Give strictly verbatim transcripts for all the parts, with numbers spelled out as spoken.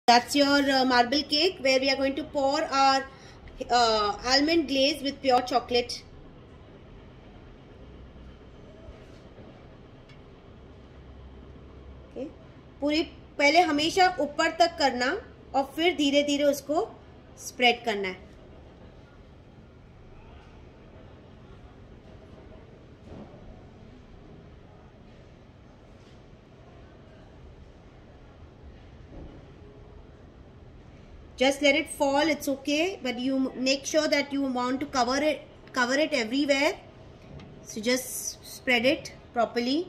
That's your uh, marble cake where we are going to pour our uh, almond glaze with pure chocolate. Okay. पूरी पहले हमेशा ऊपर तक करना और फिर धीरे धीरे उसको स्प्रेड करना है. Just let it fall, it's okay, but you make sure that you want to cover it, cover it everywhere. So just spread it properly.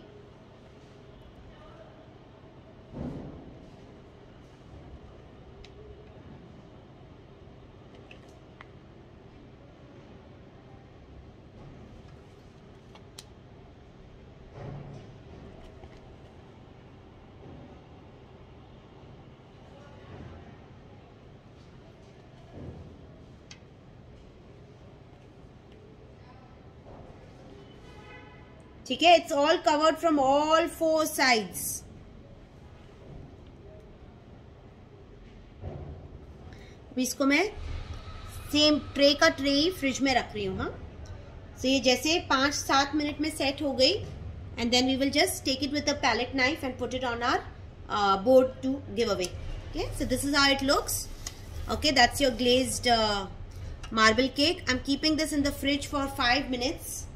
ठीक है, it's all covered from all four sides. इसको मैं same tray का tray ही fridge में रख रही हूँ. हाँ, सो ये जैसे पांच सात मिनट में सेट हो गई, and then we will just take it with a palette knife and put it on our board to give away. Okay, so this is how it looks. Okay, that's your glazed uh, marble cake. I'm keeping this in the fridge for five minutes.